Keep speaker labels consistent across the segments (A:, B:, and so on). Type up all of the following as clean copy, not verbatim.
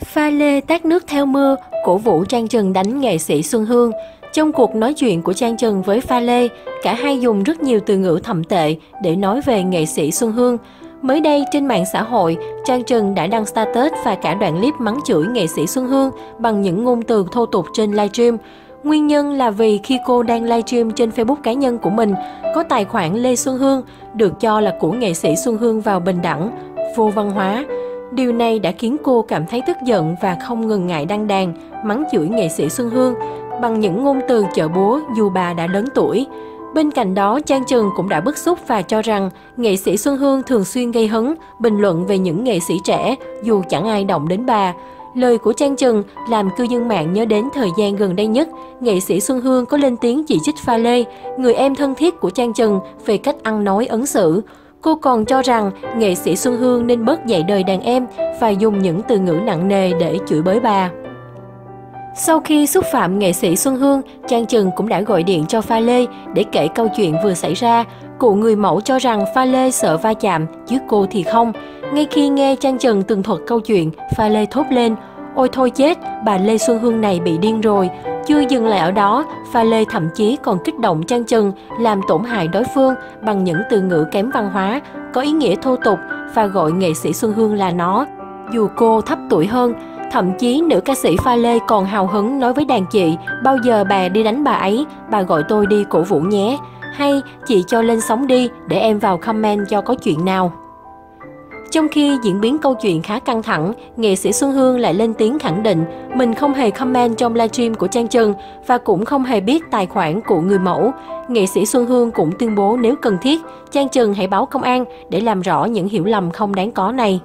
A: Pha lê tát nước theo mưa, cổ vũ Trang Trần đánh nghệ sĩ Xuân Hương. Trong cuộc nói chuyện của Trang Trần với Pha Lê, cả hai dùng rất nhiều từ ngữ thậm tệ để nói về nghệ sĩ Xuân Hương. Mới đây, trên mạng xã hội, Trang Trần đã đăng status và cả đoạn clip mắng chửi nghệ sĩ Xuân Hương bằng những ngôn từ thô tục trên livestream. Nguyên nhân là vì khi cô đang livestream trên Facebook cá nhân của mình, có tài khoản Lê Xuân Hương, được cho là của nghệ sĩ Xuân Hương vào bình đẳng, vô văn hóa. Điều này đã khiến cô cảm thấy tức giận và không ngần ngại đăng đàn, mắng chửi nghệ sĩ Xuân Hương bằng những ngôn từ chợ búa dù bà đã lớn tuổi. Bên cạnh đó, Trang Trần cũng đã bức xúc và cho rằng nghệ sĩ Xuân Hương thường xuyên gây hấn, bình luận về những nghệ sĩ trẻ dù chẳng ai động đến bà. Lời của Trang Trần làm cư dân mạng nhớ đến thời gian gần đây nhất, nghệ sĩ Xuân Hương có lên tiếng chỉ trích Pha Lê, người em thân thiết của Trang Trần, về cách ăn nói ứng xử. Cô còn cho rằng nghệ sĩ Xuân Hương nên bớt dạy đời đàn em và dùng những từ ngữ nặng nề để chửi bới bà. Sau khi xúc phạm nghệ sĩ Xuân Hương, Trang Trần cũng đã gọi điện cho Pha Lê để kể câu chuyện vừa xảy ra. Cụ người mẫu cho rằng Pha Lê sợ va chạm, chứ cô thì không. Ngay khi nghe Trang Trần tường thuật câu chuyện, Pha Lê thốt lên: "Ôi thôi chết, bà Lê Xuân Hương này bị điên rồi." Chưa dừng lại ở đó, Pha Lê thậm chí còn kích động Trang Trần, làm tổn hại đối phương bằng những từ ngữ kém văn hóa, có ý nghĩa thô tục và gọi nghệ sĩ Xuân Hương là nó, dù cô thấp tuổi hơn. Thậm chí nữ ca sĩ Pha Lê còn hào hứng nói với đàn chị: "Bao giờ bà đi đánh bà ấy, bà gọi tôi đi cổ vũ nhé." Hay "Chị cho lên sóng đi, để em vào comment cho có chuyện nào." Trong khi diễn biến câu chuyện khá căng thẳng, nghệ sĩ Xuân Hương lại lên tiếng khẳng định mình không hề comment trong livestream của Trang Trần và cũng không hề biết tài khoản của người mẫu. Nghệ sĩ Xuân Hương cũng tuyên bố nếu cần thiết, Trang Trần hãy báo công an để làm rõ những hiểu lầm không đáng có này.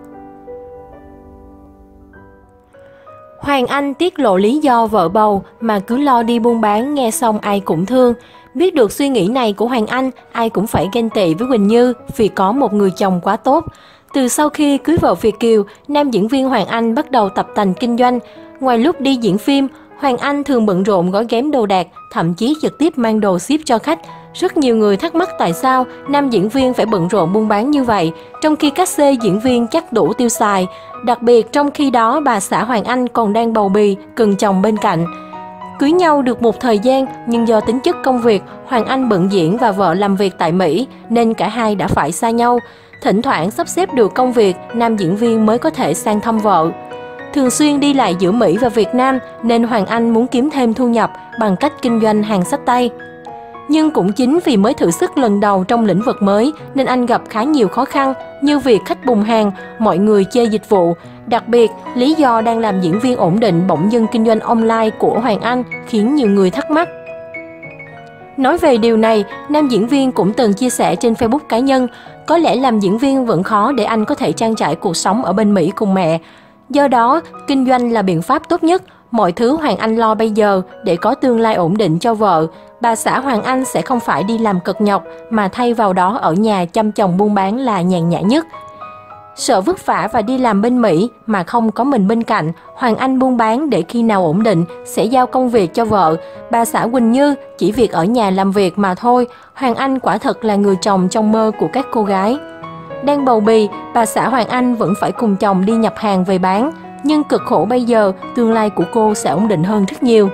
A: Hoàng Anh tiết lộ lý do vợ bầu mà cứ lo đi buôn bán, nghe xong ai cũng thương. Biết được suy nghĩ này của Hoàng Anh, ai cũng phải ghen tị với Quỳnh Như vì có một người chồng quá tốt. Từ sau khi cưới vợ Việt kiều, nam diễn viên Hoàng Anh bắt đầu tập tành kinh doanh. Ngoài lúc đi diễn phim, Hoàng Anh thường bận rộn gói ghém đồ đạc, thậm chí trực tiếp mang đồ ship cho khách. Rất nhiều người thắc mắc tại sao nam diễn viên phải bận rộn buôn bán như vậy, trong khi các xê diễn viên chắc đủ tiêu xài. Đặc biệt trong khi đó bà xã Hoàng Anh còn đang bầu bì, cần chồng bên cạnh. Cưới nhau được một thời gian, nhưng do tính chất công việc, Hoàng Anh bận diễn và vợ làm việc tại Mỹ, nên cả hai đã phải xa nhau. Thỉnh thoảng sắp xếp được công việc, nam diễn viên mới có thể sang thăm vợ. Thường xuyên đi lại giữa Mỹ và Việt Nam, nên Hoàng Anh muốn kiếm thêm thu nhập bằng cách kinh doanh hàng xách tay. Nhưng cũng chính vì mới thử sức lần đầu trong lĩnh vực mới, nên anh gặp khá nhiều khó khăn, như việc khách bùng hàng, mọi người chê dịch vụ. Đặc biệt, lý do đang làm diễn viên ổn định bỗng dưng kinh doanh online của Hoàng Anh khiến nhiều người thắc mắc. Nói về điều này, nam diễn viên cũng từng chia sẻ trên Facebook cá nhân: "Có lẽ làm diễn viên vẫn khó để anh có thể trang trải cuộc sống ở bên Mỹ cùng mẹ. Do đó, kinh doanh là biện pháp tốt nhất. Mọi thứ Hoàng Anh lo bây giờ để có tương lai ổn định cho vợ. Bà xã Hoàng Anh sẽ không phải đi làm cực nhọc, mà thay vào đó ở nhà chăm chồng buôn bán là nhàn nhã nhất." Sợ vất vả và đi làm bên Mỹ mà không có mình bên cạnh, Hoàng Anh buôn bán để khi nào ổn định sẽ giao công việc cho vợ. Bà xã Quỳnh Như chỉ việc ở nhà làm việc mà thôi. Hoàng Anh quả thật là người chồng trong mơ của các cô gái. Đang bầu bì, bà xã Hoàng Anh vẫn phải cùng chồng đi nhập hàng về bán. Nhưng cực khổ bây giờ, tương lai của cô sẽ ổn định hơn rất nhiều.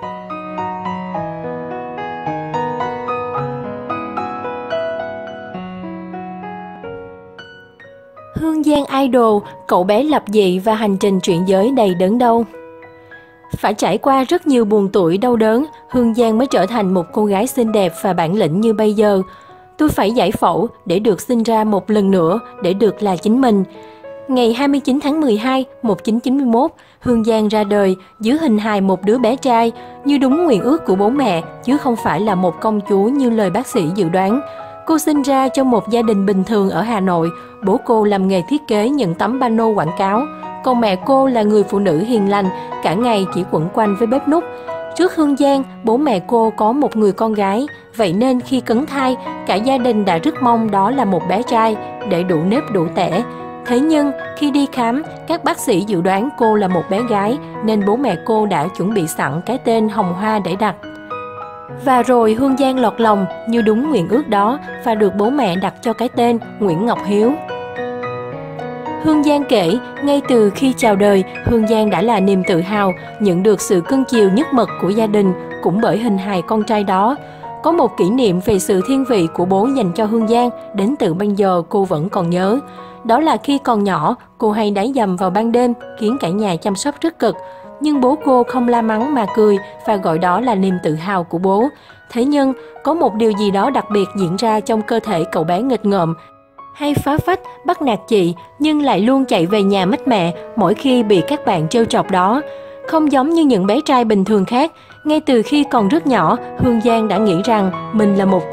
A: Hương Giang idol, cậu bé lập dị và hành trình truyện giới đầy đớn đau. Phải trải qua rất nhiều buồn tủi đau đớn, Hương Giang mới trở thành một cô gái xinh đẹp và bản lĩnh như bây giờ. "Tôi phải giải phẫu để được sinh ra một lần nữa, để được là chính mình." Ngày 29 tháng 12, 1991, Hương Giang ra đời dưới hình hài một đứa bé trai, như đúng nguyện ước của bố mẹ, chứ không phải là một công chúa như lời bác sĩ dự đoán. Cô sinh ra trong một gia đình bình thường ở Hà Nội. Bố cô làm nghề thiết kế những tấm pano quảng cáo, còn mẹ cô là người phụ nữ hiền lành, cả ngày chỉ quẩn quanh với bếp núc. Trước Hương Giang, bố mẹ cô có một người con gái, vậy nên khi cấn thai, cả gia đình đã rất mong đó là một bé trai, để đủ nếp đủ tẻ. Thế nhưng, khi đi khám, các bác sĩ dự đoán cô là một bé gái, nên bố mẹ cô đã chuẩn bị sẵn cái tên Hồng Hoa để đặt. Và rồi Hương Giang lọt lòng như đúng nguyện ước đó và được bố mẹ đặt cho cái tên Nguyễn Ngọc Hiếu. Hương Giang kể, ngay từ khi chào đời, Hương Giang đã là niềm tự hào, nhận được sự cưng chiều nhất mực của gia đình, cũng bởi hình hài con trai đó. Có một kỷ niệm về sự thiên vị của bố dành cho Hương Giang, đến từ bây giờ cô vẫn còn nhớ. Đó là khi còn nhỏ, cô hay đá dầm vào ban đêm, khiến cả nhà chăm sóc rất cực. Nhưng bố cô không la mắng mà cười và gọi đó là niềm tự hào của bố. Thế nhưng, có một điều gì đó đặc biệt diễn ra trong cơ thể cậu bé nghịch ngợm, hay phá phách, bắt nạt chị, nhưng lại luôn chạy về nhà mách mẹ mỗi khi bị các bạn trêu chọc đó. Không giống như những bé trai bình thường khác, ngay từ khi còn rất nhỏ, Hương Giang đã nghĩ rằng mình là một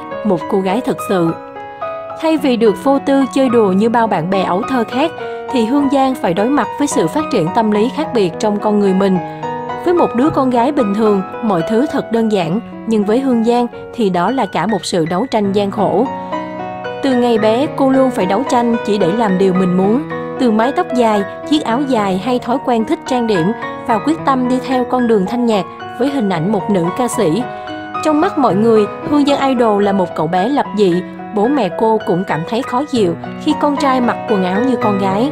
A: cô gái thực sự. Thay vì được vô tư chơi đùa như bao bạn bè ấu thơ khác, thì Hương Giang phải đối mặt với sự phát triển tâm lý khác biệt trong con người mình. Với một đứa con gái bình thường, mọi thứ thật đơn giản, nhưng với Hương Giang thì đó là cả một sự đấu tranh gian khổ. Từ ngày bé, cô luôn phải đấu tranh chỉ để làm điều mình muốn. Từ mái tóc dài, chiếc áo dài hay thói quen thích trang điểm, và quyết tâm đi theo con đường thanh nhạc với hình ảnh một nữ ca sĩ. Trong mắt mọi người, Hương Giang Idol là một cậu bé lập dị. Bố mẹ cô cũng cảm thấy khó chịu khi con trai mặc quần áo như con gái.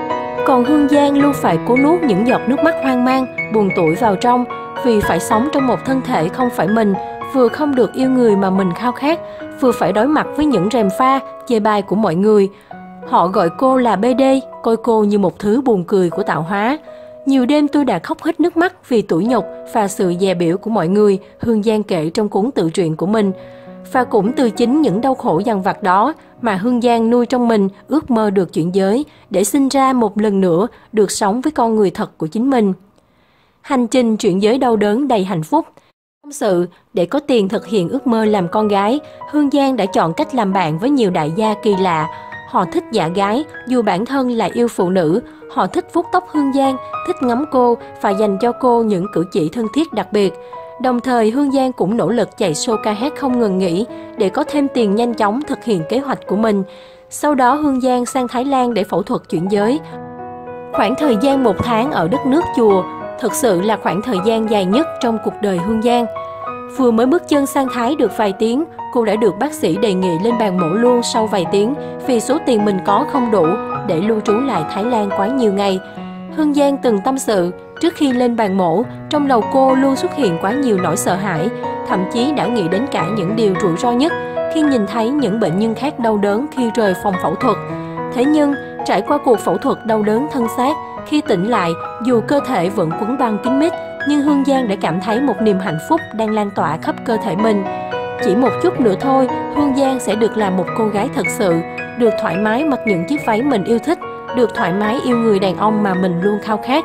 A: Còn Hương Giang luôn phải cố nuốt những giọt nước mắt hoang mang, buồn tủi vào trong, vì phải sống trong một thân thể không phải mình, vừa không được yêu người mà mình khao khát, vừa phải đối mặt với những rèm pha, chê bai của mọi người. Họ gọi cô là BD, coi cô như một thứ buồn cười của tạo hóa. Nhiều đêm tôi đã khóc hết nước mắt vì tủi nhục và sự dè bỉu của mọi người, Hương Giang kể trong cuốn tự truyện của mình. Và cũng từ chính những đau khổ dằn vặt đó mà Hương Giang nuôi trong mình ước mơ được chuyển giới để sinh ra một lần nữa được sống với con người thật của chính mình. Hành trình chuyển giới đau đớn đầy hạnh phúc. Tâm sự, để có tiền thực hiện ước mơ làm con gái, Hương Giang đã chọn cách làm bạn với nhiều đại gia kỳ lạ. Họ thích dạ gái, dù bản thân là yêu phụ nữ. Họ thích vuốt tóc Hương Giang, thích ngắm cô và dành cho cô những cử chỉ thân thiết đặc biệt. Đồng thời, Hương Giang cũng nỗ lực chạy show ca hát không ngừng nghỉ để có thêm tiền nhanh chóng thực hiện kế hoạch của mình. Sau đó, Hương Giang sang Thái Lan để phẫu thuật chuyển giới. Khoảng thời gian 1 tháng ở đất nước chùa thực sự là khoảng thời gian dài nhất trong cuộc đời Hương Giang. Vừa mới bước chân sang Thái được vài tiếng, cô đã được bác sĩ đề nghị lên bàn mổ luôn sau vài tiếng vì số tiền mình có không đủ để lưu trú lại Thái Lan quá nhiều ngày. Hương Giang từng tâm sự, trước khi lên bàn mổ, trong đầu cô luôn xuất hiện quá nhiều nỗi sợ hãi, thậm chí đã nghĩ đến cả những điều rủi ro nhất khi nhìn thấy những bệnh nhân khác đau đớn khi rời phòng phẫu thuật. Thế nhưng, trải qua cuộc phẫu thuật đau đớn thân xác, khi tỉnh lại, dù cơ thể vẫn quấn băng kín mít, nhưng Hương Giang đã cảm thấy một niềm hạnh phúc đang lan tỏa khắp cơ thể mình. Chỉ một chút nữa thôi, Hương Giang sẽ được làm một cô gái thật sự, được thoải mái mặc những chiếc váy mình yêu thích, được thoải mái yêu người đàn ông mà mình luôn khao khát.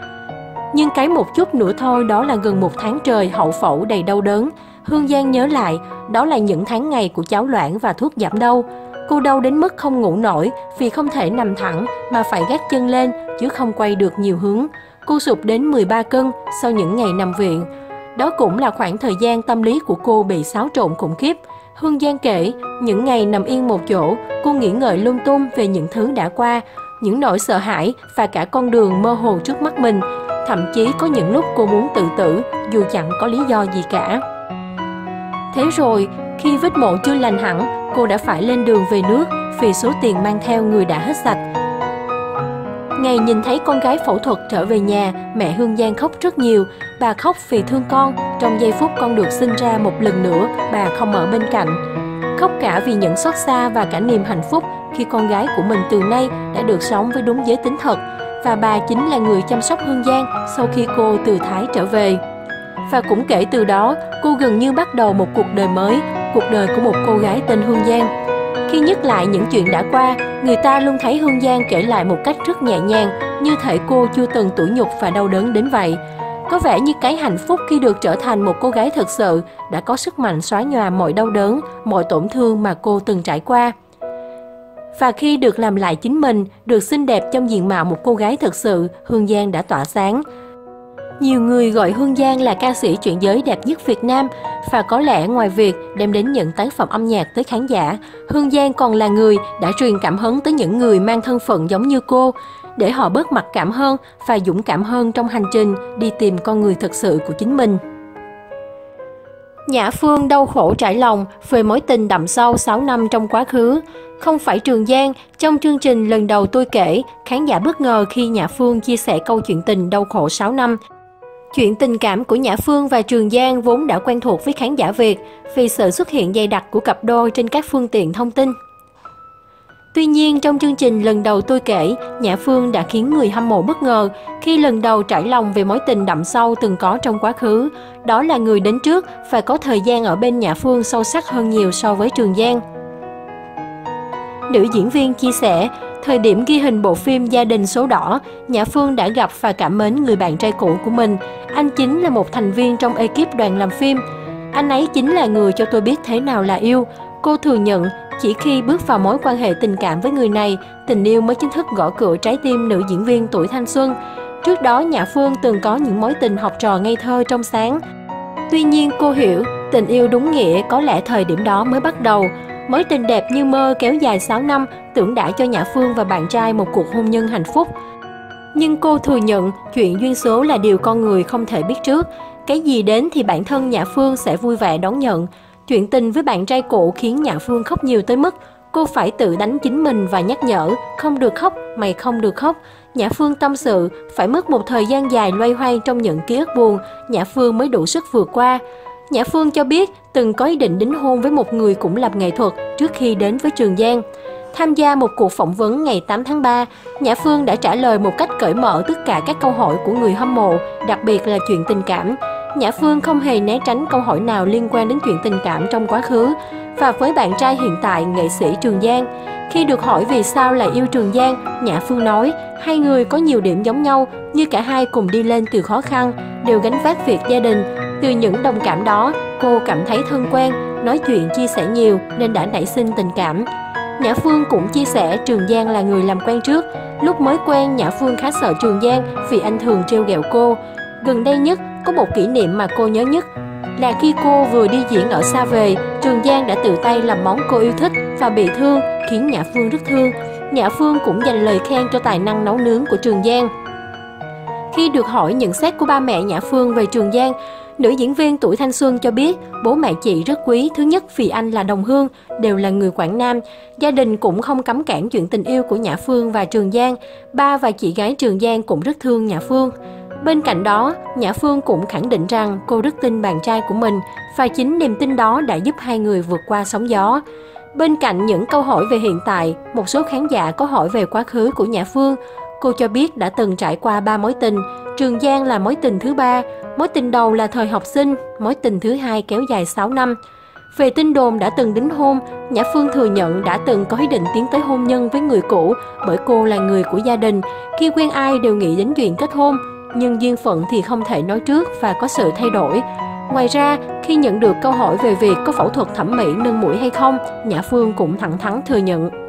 A: Nhưng cái một chút nữa thôi đó là gần 1 tháng trời hậu phẫu đầy đau đớn. Hương Giang nhớ lại, đó là những tháng ngày của cháo loãng và thuốc giảm đau. Cô đau đến mức không ngủ nổi vì không thể nằm thẳng mà phải gác chân lên chứ không quay được nhiều hướng. Cô sụt đến 13 cân sau những ngày nằm viện. Đó cũng là khoảng thời gian tâm lý của cô bị xáo trộn khủng khiếp. Hương Giang kể, những ngày nằm yên một chỗ, cô nghĩ ngợi lung tung về những thứ đã qua, những nỗi sợ hãi và cả con đường mơ hồ trước mắt mình. Thậm chí có những lúc cô muốn tự tử dù chẳng có lý do gì cả. Thế rồi, khi vết mổ chưa lành hẳn, cô đã phải lên đường về nước vì số tiền mang theo người đã hết sạch. Ngày nhìn thấy con gái phẫu thuật trở về nhà, mẹ Hương Giang khóc rất nhiều. Bà khóc vì thương con, trong giây phút con được sinh ra một lần nữa, bà không ở bên cạnh. Khóc cả vì những xót xa và cả niềm hạnh phúc khi con gái của mình từ nay đã được sống với đúng giới tính thật. Và bà chính là người chăm sóc Hương Giang sau khi cô từ Thái trở về. Và cũng kể từ đó, cô gần như bắt đầu một cuộc đời mới, cuộc đời của một cô gái tên Hương Giang. Khi nhắc lại những chuyện đã qua, người ta luôn thấy Hương Giang kể lại một cách rất nhẹ nhàng, như thể cô chưa từng tủi nhục và đau đớn đến vậy. Có vẻ như cái hạnh phúc khi được trở thành một cô gái thực sự đã có sức mạnh xóa nhòa mọi đau đớn, mọi tổn thương mà cô từng trải qua. Và khi được làm lại chính mình, được xinh đẹp trong diện mạo một cô gái thực sự, Hương Giang đã tỏa sáng. Nhiều người gọi Hương Giang là ca sĩ chuyển giới đẹp nhất Việt Nam, và có lẽ ngoài việc đem đến những tác phẩm âm nhạc tới khán giả, Hương Giang còn là người đã truyền cảm hứng tới những người mang thân phận giống như cô, để họ bớt mặc cảm hơn và dũng cảm hơn trong hành trình đi tìm con người thực sự của chính mình. Nhã Phương đau khổ trải lòng về mối tình đậm sâu 6 năm trong quá khứ. Không phải Trường Giang, trong chương trình Lần Đầu Tôi Kể, khán giả bất ngờ khi Nhã Phương chia sẻ câu chuyện tình đau khổ 6 năm. Chuyện tình cảm của Nhã Phương và Trường Giang vốn đã quen thuộc với khán giả Việt vì sự xuất hiện dày đặc của cặp đôi trên các phương tiện thông tin. Tuy nhiên, trong chương trình Lần Đầu Tôi Kể, Nhã Phương đã khiến người hâm mộ bất ngờ khi lần đầu trải lòng về mối tình đậm sâu từng có trong quá khứ. Đó là người đến trước và có thời gian ở bên Nhã Phương sâu sắc hơn nhiều so với Trường Giang. Nữ diễn viên chia sẻ, thời điểm ghi hình bộ phim Gia đình số đỏ, Nhã Phương đã gặp và cảm mến người bạn trai cũ của mình. Anh chính là một thành viên trong ekip đoàn làm phim. Anh ấy chính là người cho tôi biết thế nào là yêu. Cô thừa nhận, chỉ khi bước vào mối quan hệ tình cảm với người này, tình yêu mới chính thức gõ cửa trái tim nữ diễn viên tuổi thanh xuân. Trước đó, Nhã Phương từng có những mối tình học trò ngây thơ trong sáng. Tuy nhiên, cô hiểu, tình yêu đúng nghĩa có lẽ thời điểm đó mới bắt đầu. Mối tình đẹp như mơ kéo dài 6 năm, tưởng đã cho Nhã Phương và bạn trai một cuộc hôn nhân hạnh phúc. Nhưng cô thừa nhận, chuyện duyên số là điều con người không thể biết trước. Cái gì đến thì bản thân Nhã Phương sẽ vui vẻ đón nhận. Chuyện tình với bạn trai cũ khiến Nhã Phương khóc nhiều tới mức cô phải tự đánh chính mình và nhắc nhở, không được khóc, mày không được khóc. Nhã Phương tâm sự, phải mất một thời gian dài loay hoay trong những ký ức buồn, Nhã Phương mới đủ sức vượt qua. Nhã Phương cho biết từng có ý định đính hôn với một người cũng làm nghệ thuật trước khi đến với Trường Giang. Tham gia một cuộc phỏng vấn ngày 8 tháng 3, Nhã Phương đã trả lời một cách cởi mở tất cả các câu hỏi của người hâm mộ, đặc biệt là chuyện tình cảm. Nhã Phương không hề né tránh câu hỏi nào liên quan đến chuyện tình cảm trong quá khứ. Và với bạn trai hiện tại, nghệ sĩ Trường Giang, khi được hỏi vì sao lại yêu Trường Giang, Nhã Phương nói, hai người có nhiều điểm giống nhau, như cả hai cùng đi lên từ khó khăn, đều gánh vác việc gia đình. Từ những đồng cảm đó, cô cảm thấy thân quen, nói chuyện chia sẻ nhiều nên đã nảy sinh tình cảm. Nhã Phương cũng chia sẻ Trường Giang là người làm quen trước. Lúc mới quen, Nhã Phương khá sợ Trường Giang vì anh thường trêu ghẹo cô. Gần đây nhất, có một kỷ niệm mà cô nhớ nhất là khi cô vừa đi diễn ở xa về, Trường Giang đã tự tay làm món cô yêu thích và bị thương, khiến Nhã Phương rất thương. Nhã Phương cũng dành lời khen cho tài năng nấu nướng của Trường Giang. Khi được hỏi nhận xét của ba mẹ Nhã Phương về Trường Giang, nữ diễn viên tuổi thanh xuân cho biết bố mẹ chị rất quý, thứ nhất vì anh là đồng hương, đều là người Quảng Nam. Gia đình cũng không cấm cản chuyện tình yêu của Nhã Phương và Trường Giang. Ba và chị gái Trường Giang cũng rất thương Nhã Phương. Bên cạnh đó, Nhã Phương cũng khẳng định rằng cô rất tin bạn trai của mình và chính niềm tin đó đã giúp hai người vượt qua sóng gió. Bên cạnh những câu hỏi về hiện tại, một số khán giả có hỏi về quá khứ của Nhã Phương. Cô cho biết đã từng trải qua 3 mối tình, Trường Giang là mối tình thứ 3, mối tình đầu là thời học sinh, mối tình thứ 2 kéo dài 6 năm. Về tin đồn đã từng đính hôn, Nhã Phương thừa nhận đã từng có ý định tiến tới hôn nhân với người cũ bởi cô là người của gia đình, khi quen ai đều nghĩ đến chuyện kết hôn, nhưng duyên phận thì không thể nói trước và có sự thay đổi. Ngoài ra, khi nhận được câu hỏi về việc có phẫu thuật thẩm mỹ nâng mũi hay không, Nhã Phương cũng thẳng thắn thừa nhận.